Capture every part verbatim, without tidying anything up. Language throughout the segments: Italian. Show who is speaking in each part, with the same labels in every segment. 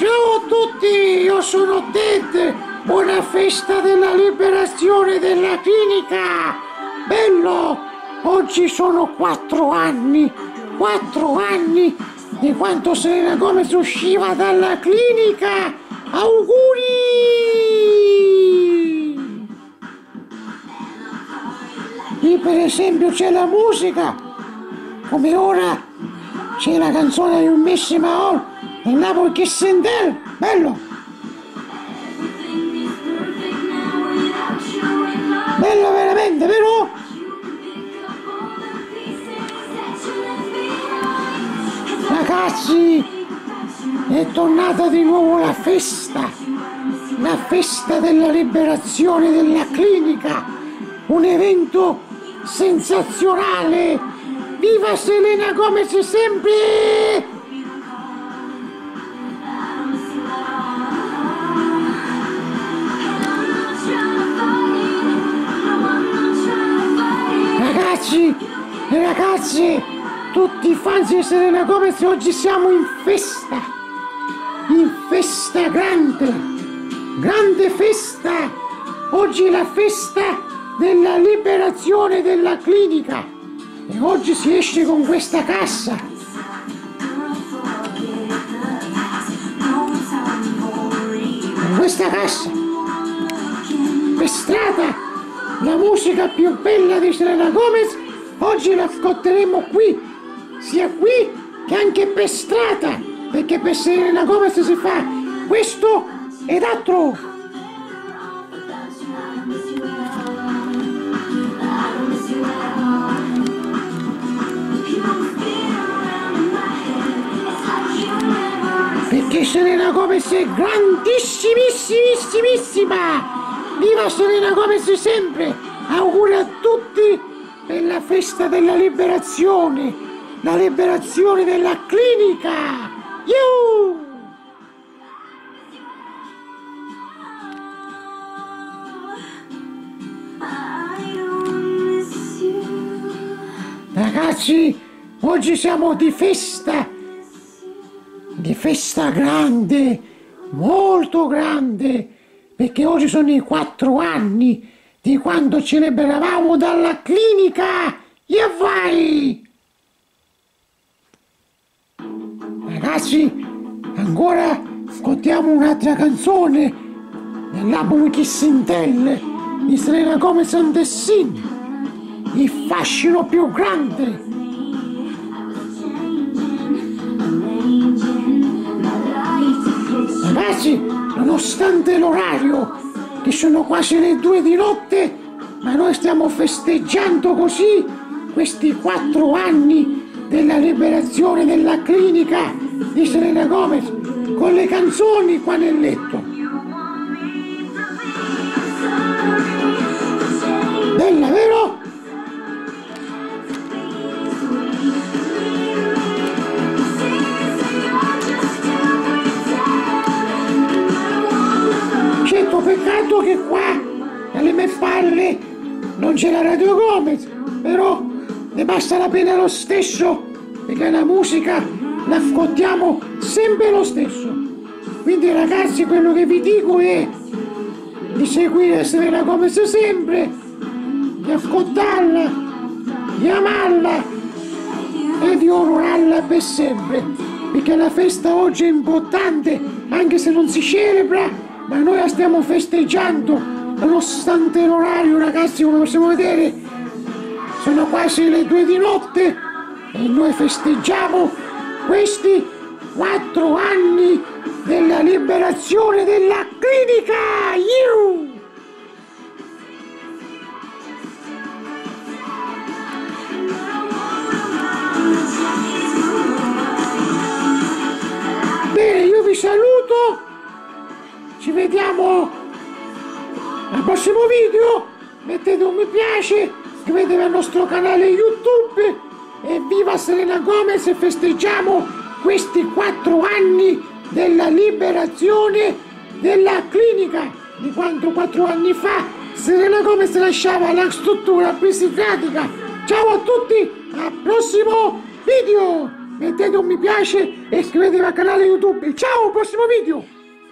Speaker 1: Ciao a tutti, io sono Ted. Buona festa della liberazione della clinica. Bello, oggi sono quattro anni, quattro anni di quando Selena Gomez usciva dalla clinica. Auguri! Lì per esempio c'è la musica, come ora c'è la canzone di un Missima Hall e Napoli Kiss and Tell, bello! Bello veramente, vero? Ragazzi, è tornata di nuovo la festa, la festa della liberazione della clinica, un evento sensazionale. Viva Selena Gomez sempre! Ragazzi e ragazze, tutti i fans di Selena Gomez, oggi siamo in festa, in festa grande, grande festa. Oggi è la festa della liberazione della clinica e oggi si esce con questa cassa. Con questa cassa, per strada, la musica più bella di Selena Gomez, oggi la ascolteremo qui, sia qui che anche per strada, perché per Selena Gomez si fa questo ed altro. Perché Selena Gomez è grandissimissimissima! Viva Selena Gomez sempre! Auguri a tutti per la festa della liberazione, la liberazione della clinica! Yuh! Ragazzi, oggi siamo di festa, di festa grande, molto grande, perché oggi sono i quattro anni di quando ci liberavamo dalla clinica. E vai! Ragazzi, ancora ascoltiamo un'altra canzone dell'album Kiss and Tell di Selena Gomez and the Sin, il fascino più grande. Ragazzi, nonostante l'orario, che sono quasi le due di notte, ma noi stiamo festeggiando così questi quattro anni della liberazione della clinica di Selena Gomez con le canzoni qua nel letto. Bella, vero? Certo, peccato che qua alle mie spalle non c'è la Radio Gomez, però ne basta la pena lo stesso, perché la musica la ascoltiamo sempre lo stesso. Quindi ragazzi, quello che vi dico è di seguire Selena Gomez sempre, di ascoltarla, di amarla e di onorarla per sempre, perché la festa oggi è importante, anche se non si celebra, ma noi la stiamo festeggiando, nonostante l'orario. Ragazzi, come possiamo vedere, sono quasi le due di notte e noi festeggiamo questi quattro anni della liberazione della clinica. Iu! Bene, io vi saluto. Ci vediamo al prossimo video, mettete un mi piace, iscrivetevi al nostro canale YouTube e viva Selena Gomez e festeggiamo questi quattro anni della liberazione della clinica, di quanto quattro anni fa Selena Gomez lasciava la struttura psichiatrica. Ciao a tutti, al prossimo video! mettete un mi piace e iscrivetevi al canale YouTube. Ciao, al prossimo video!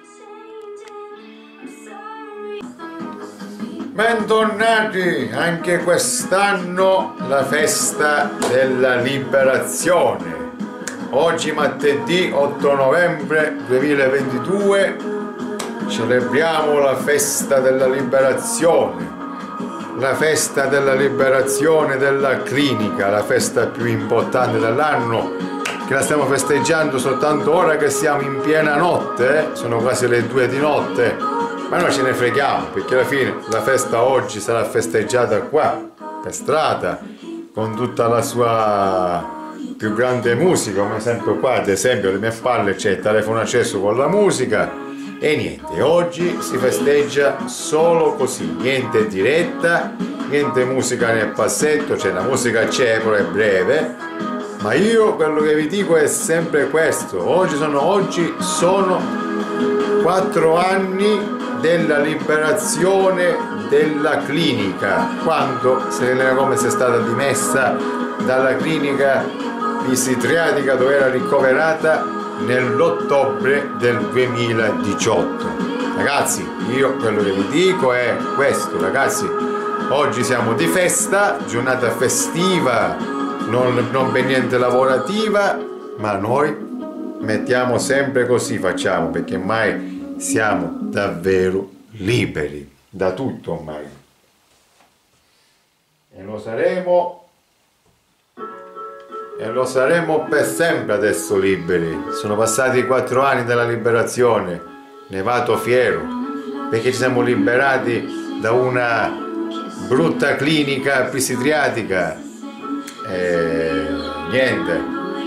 Speaker 2: Bentornati anche quest'anno la festa della liberazione. Oggi martedì otto novembre duemilaventidue celebriamo la festa della liberazione, la festa della liberazione della clinica, la festa più importante dell'anno, che la stiamo festeggiando soltanto ora che siamo in piena notte, eh? Sono quasi le due di notte. Ma noi ce ne freghiamo, perché alla fine la festa oggi sarà festeggiata qua, per strada, con tutta la sua più grande musica, come sempre qua, ad esempio alle mie spalle c'è il telefono acceso con la musica, e niente, oggi si festeggia solo così, niente diretta, niente musica nel passetto, cioè la musica c'è, però è breve, ma io quello che vi dico è sempre questo, oggi sono, oggi sono quattro anni della liberazione della clinica, quando Selena Gomez è stata dimessa dalla clinica psichiatrica dove era ricoverata nell'ottobre del duemiladiciotto. Ragazzi, io quello che vi dico è questo, ragazzi, oggi siamo di festa, giornata festiva, non, non per niente lavorativa, ma noi mettiamo sempre così, facciamo, perché mai siamo davvero liberi da tutto ormai, e lo saremo e lo saremo per sempre adesso liberi. Sono passati quattro anni dalla liberazione, ne vado fiero, perché ci siamo liberati da una brutta clinica psichiatrica e niente,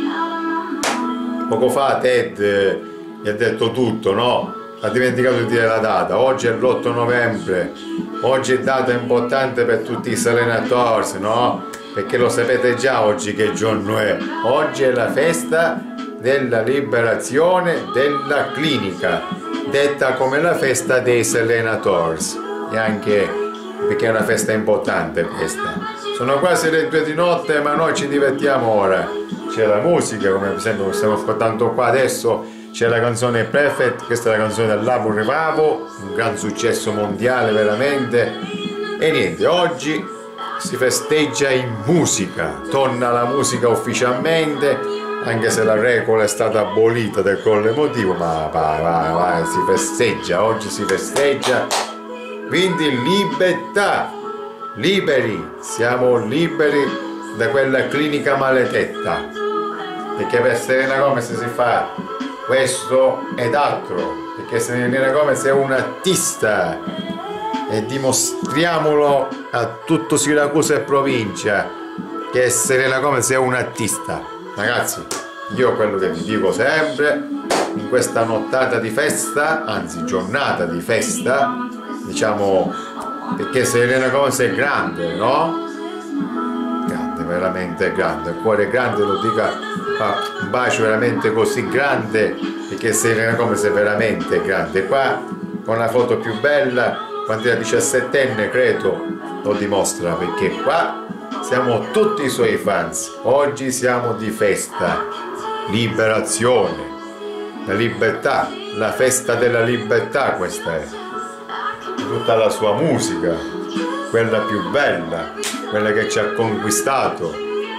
Speaker 2: poco fa Ted gli ha detto tutto, no? Ha dimenticato di dire la data, oggi è l'otto novembre, oggi è data importante per tutti i Selenators, no? Perché lo sapete già oggi che giorno è, oggi è la festa della liberazione della clinica, detta come la festa dei Selenators, e anche perché è una festa importante questa. Sono quasi le due di notte, ma noi ci divertiamo ora, c'è la musica, come per esempio che stiamo ascoltando qua adesso. C'è la canzone Perfect, questa è la canzone del Lavo Rivavo, un gran successo mondiale veramente. E niente, oggi si festeggia in musica, torna la musica ufficialmente, anche se la regola è stata abolita del Colle Emotivo, ma vai, vai, vai, si festeggia, oggi si festeggia. Quindi libertà, liberi, siamo liberi da quella clinica maledetta, perché per Selena Gomez si fa questo ed altro, perché Selena Gomez è un artista e dimostriamolo a tutto Siracusa e provincia che Selena Gomez è un artista. Ragazzi, io quello che vi dico sempre in questa nottata di festa, anzi giornata di festa, diciamo, perché Selena Gomez è grande, no? Grande, veramente grande, il cuore grande, lo dica, fa un bacio veramente così grande, perché Selena Gomez è veramente grande. Qua con la foto più bella quando era diciassettenne, credo, lo dimostra, perché qua siamo tutti i suoi fans. Oggi siamo di festa, liberazione, la libertà, la festa della libertà, questa è tutta la sua musica, quella più bella, quella che ci ha conquistato.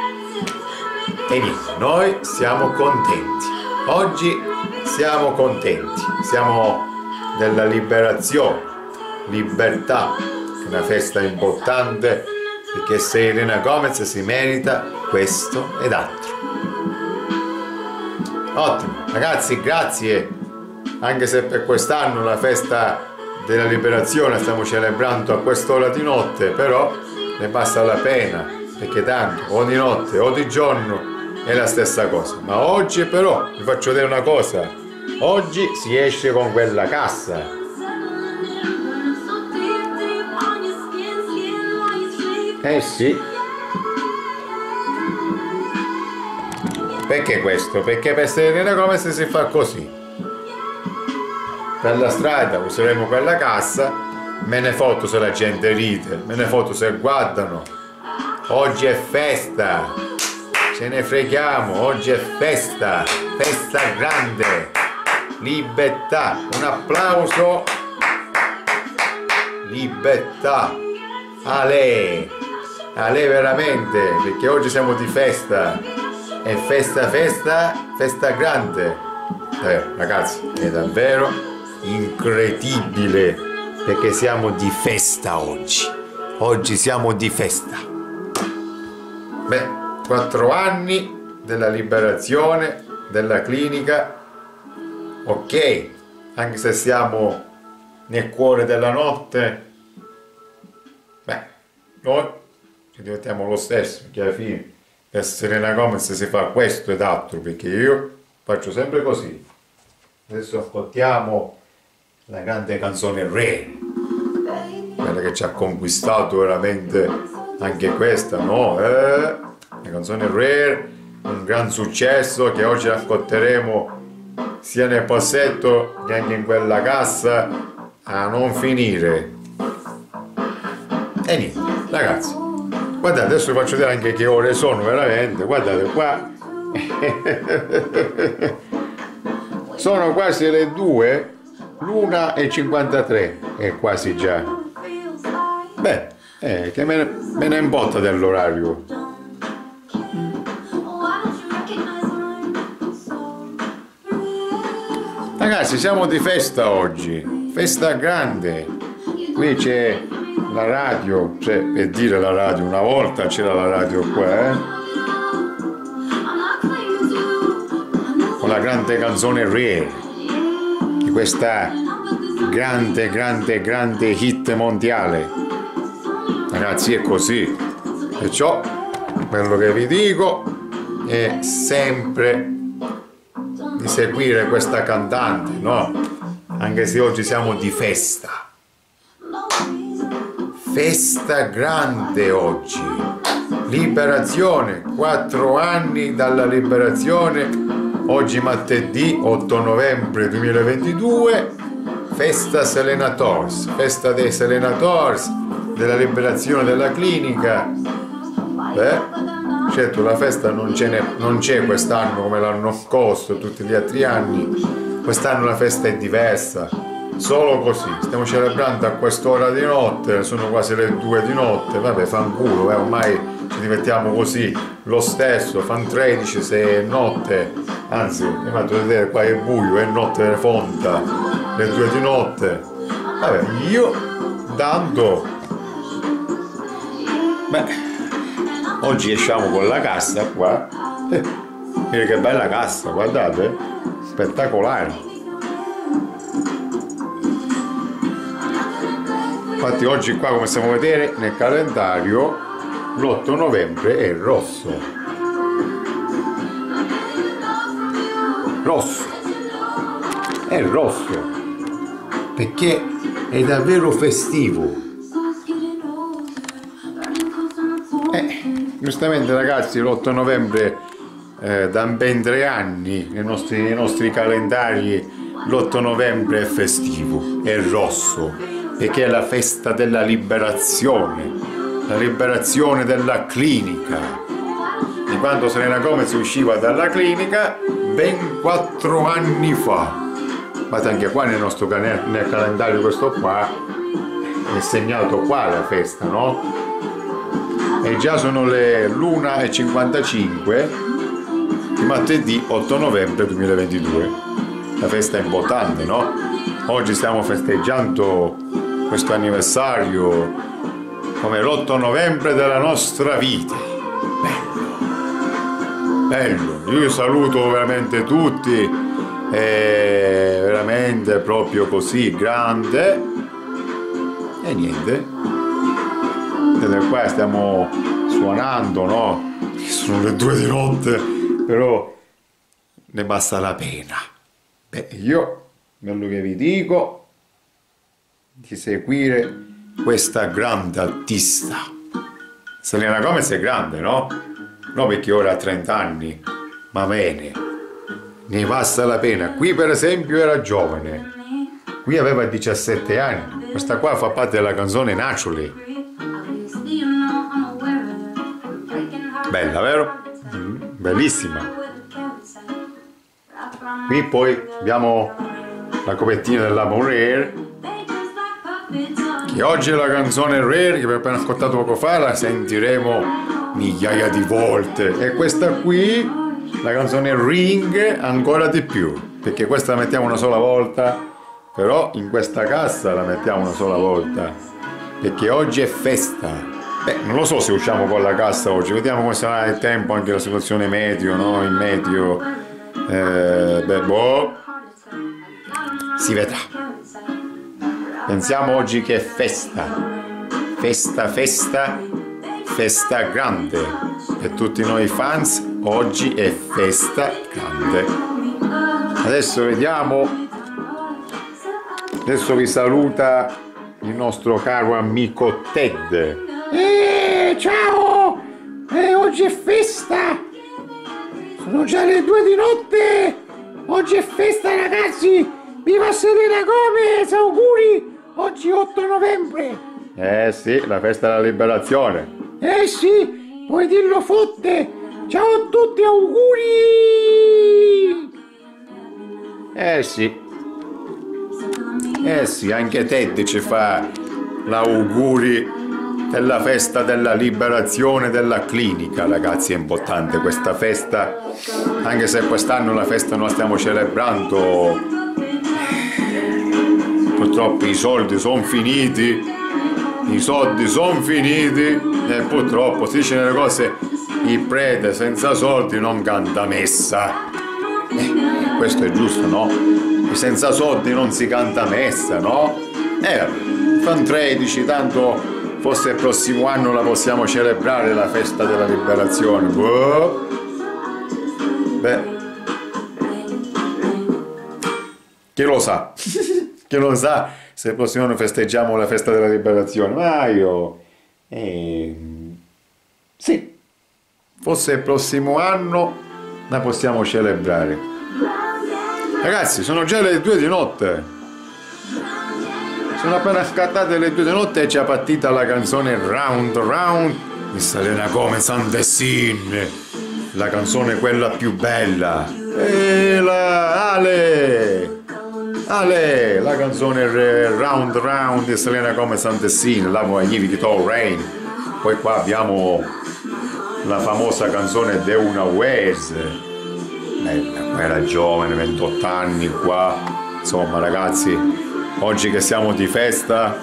Speaker 2: E niente, noi siamo contenti, oggi siamo contenti, siamo della liberazione, libertà, che è una festa importante, perché Selena Gomez si merita questo ed altro. Ottimo, ragazzi, grazie, anche se per quest'anno la festa della liberazione stiamo celebrando a quest'ora di notte, però ne basta la pena, perché tanto o di notte o di giorno è la stessa cosa. Ma oggi però vi faccio vedere una cosa, oggi si esce con quella cassa, eh sì, perché questo? Perché per Selena Gomez si fa così, per la strada useremo quella cassa, me ne foto se la gente ride, me ne foto se guardano, oggi è festa, ce ne freghiamo, oggi è festa, festa grande, libertà, un applauso, libertà, a lei, a lei veramente, perché oggi siamo di festa, è festa, festa, festa grande, eh, ragazzi, è davvero incredibile, perché siamo di festa oggi, oggi siamo di festa. Beh, quattro anni della liberazione della clinica, ok, anche se siamo nel cuore della notte, beh, noi ci divertiamo lo stesso, perché alla fine essere Selena Gomez si fa questo ed altro, perché io faccio sempre così. Adesso ascoltiamo la grande canzone Rare, quella che ci ha conquistato veramente anche questa, no? Eh, la canzone Rare, un gran successo che oggi ascolteremo sia nel passetto che anche in quella cassa a non finire. E niente, ragazzi, guardate, adesso vi faccio vedere anche che ore sono veramente, guardate qua. Sono quasi le due, l'una e cinquantatré, è quasi già. Beh, eh, che me ne, me ne imbotta dell'orario. Ragazzi, siamo di festa oggi, festa grande. Qui c'è la radio, cioè per dire la radio, una volta c'era la radio qua, eh? Con la grande canzone Rare, di questa grande, grande, grande hit mondiale. Ragazzi, è così. Perciò, quello che vi dico è sempre di seguire questa cantante, no? Anche se oggi siamo di festa. Festa grande oggi. Liberazione, quattro anni dalla liberazione. Oggi martedì otto novembre duemilaventidue. Festa Selenators, festa dei Selenators, della liberazione della clinica. Beh, certo la festa non c'è quest'anno come l'anno scorso, tutti gli altri anni. Quest'anno la festa è diversa, solo così. Stiamo celebrando a quest'ora di notte, sono quasi le due di notte, vabbè, fanculo, eh, ormai ci divertiamo così, lo stesso, fan tredici se è notte, anzi, mi faccio vedere, qua è buio, è notte fonta, le due di notte. Vabbè, io tanto, beh, oggi esciamo con la cassa qua, eh, che bella cassa, guardate, spettacolare. Infatti oggi qua, come possiamo vedere nel calendario, l'otto novembre è rosso. Rosso. È rosso. Perché è davvero festivo. Eh, giustamente ragazzi, l'otto novembre eh, da ben tre anni nei nostri, nei nostri calendari l'otto novembre è festivo, è rosso. Perché è la festa della liberazione, la liberazione della clinica, di quando Selena Gomez usciva dalla clinica ben quattro anni fa. Ma anche qua nel nostro nel calendario questo qua è segnato qua la festa, no? E già sono le l'una e cinquantacinque di martedì otto novembre duemilaventidue. La festa è importante, no? Oggi stiamo festeggiando questo anniversario come l'otto novembre della nostra vita. Bello, bello. Io saluto veramente tutti, è veramente proprio così grande. E niente, vedete qua stiamo suonando, no? Sono le due di notte, però ne basta la pena. Beh, io quello che vi dico di seguire questa grande artista. Selena Gomez è grande, no? No, perché ora ha trenta anni, ma bene, ne basta la pena. Qui per esempio era giovane, qui aveva diciassette anni. Questa qua fa parte della canzone Naturally. Bella, vero? bellissima. Qui poi abbiamo la copertina dell'album Rare, che oggi è la canzone Rare che abbiamo appena ascoltato poco fa, la sentiremo migliaia di volte, e questa qui, la canzone Ring, ancora di più, perché questa la mettiamo una sola volta, però in questa cassa la mettiamo una sola volta, perché oggi è festa. Beh, non lo so se usciamo con la cassa oggi, vediamo come sarà il tempo, anche la situazione meteo, no? Il meteo, eh, beh, boh, si vedrà. Pensiamo oggi che è festa, festa, festa, festa grande. Per tutti noi fans, oggi è festa grande. Adesso vediamo, adesso vi saluta il nostro caro amico Ted.
Speaker 1: Eh, ciao! Eh, oggi è festa! Sono già le due di notte! Oggi è festa, ragazzi! Viva Selena Gomez! Auguri! Oggi otto novembre!
Speaker 2: Eh sì, la festa della liberazione!
Speaker 1: Eh sì! Puoi dirlo fotte! Ciao a tutti, auguri!
Speaker 2: Eh sì! Eh sì, anche Ted ci fa l'auguri della festa della liberazione della clinica, ragazzi. È importante questa festa, anche se quest'anno la festa non la stiamo celebrando. Purtroppo i soldi sono finiti, i soldi sono finiti e purtroppo si dice le cose, il prete senza soldi non canta messa. Eh, questo è giusto, no? E senza soldi non si canta messa, no? Eh, fan tredici, tanto forse il prossimo anno la possiamo celebrare la festa della liberazione. Boh. Beh, chi lo sa? Chi lo sa se il prossimo anno festeggiamo la festa della liberazione? Ma io... Eh, sì, forse il prossimo anno la possiamo celebrare. Ragazzi, sono già le due di notte. Sono appena scattate le due di notte e c'è partita la canzone Round Round di Selena Gomez and the Scene, la canzone quella più bella. E la Ale, Ale, la canzone Round Round di Selena Gomez and the Scene, la Give It All Rain. Poi qua abbiamo la famosa canzone The Una Ways. Bella, era giovane, ventotto anni qua. Insomma, ragazzi, oggi che siamo di festa,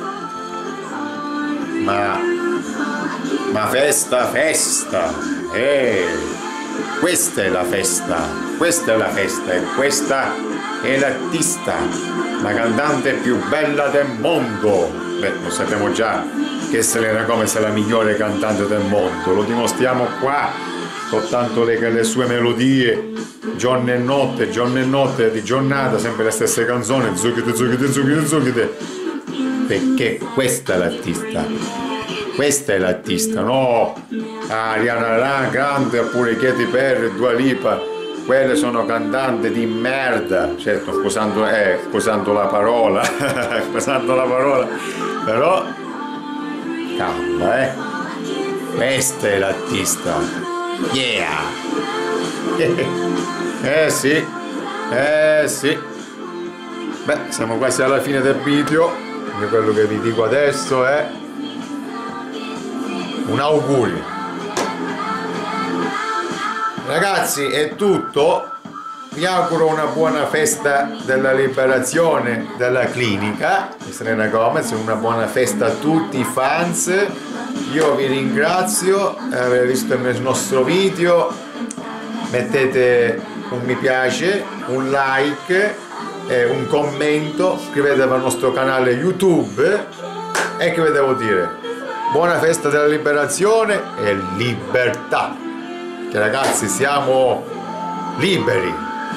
Speaker 2: ma, ma festa, festa, eh, questa è la festa, questa è la festa e questa è l'artista, la cantante più bella del mondo. Beh, lo sappiamo già che Selena Gomez è la migliore cantante del mondo, lo dimostriamo qua, soltanto le, le sue melodie, giorno e notte, giorno e notte, di giornata, sempre le stesse canzoni, zucchite, zucchite, zucchite, zucchite, perché questa è l'artista, questa è l'artista, no Ariana Grande oppure Katy Perry, Dua Lipa, quelle sono cantanti di merda, certo, scusando, eh, scusando la parola, scusando la parola, però, calma, eh, questa è l'artista, yeah! Eh sì, eh sì. Beh, siamo quasi alla fine del video. Io quello che vi dico adesso è un augurio. Ragazzi, è tutto. Vi auguro una buona festa della liberazione della clinica di Selena Gomez, una buona festa a tutti i fans. Io vi ringrazio per aver visto il nostro video. Mettete un mi piace, un like, eh, un commento, iscrivetevi al nostro canale YouTube e che vi devo dire? Buona festa della liberazione e libertà! Che ragazzi siamo liberi!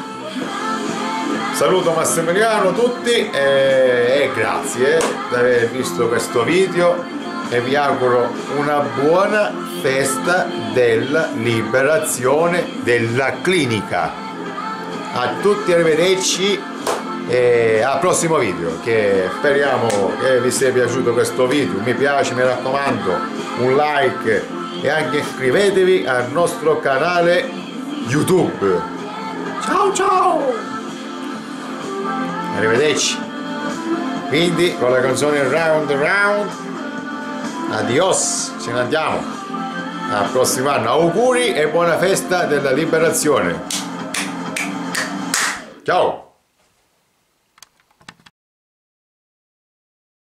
Speaker 2: Saluto Massimiliano a tutti e, e grazie di aver visto questo video e vi auguro una buona festa della liberazione della clinica. A tutti, arrivederci e al prossimo video, che speriamo che vi sia piaciuto questo video. Mi piace, mi raccomando, un like e anche iscrivetevi al nostro canale YouTube.
Speaker 1: Ciao ciao!
Speaker 2: Arrivederci. Quindi con la canzone Round Round, adios, ce ne andiamo. Al prossimo anno, auguri e buona festa della liberazione. Ciao!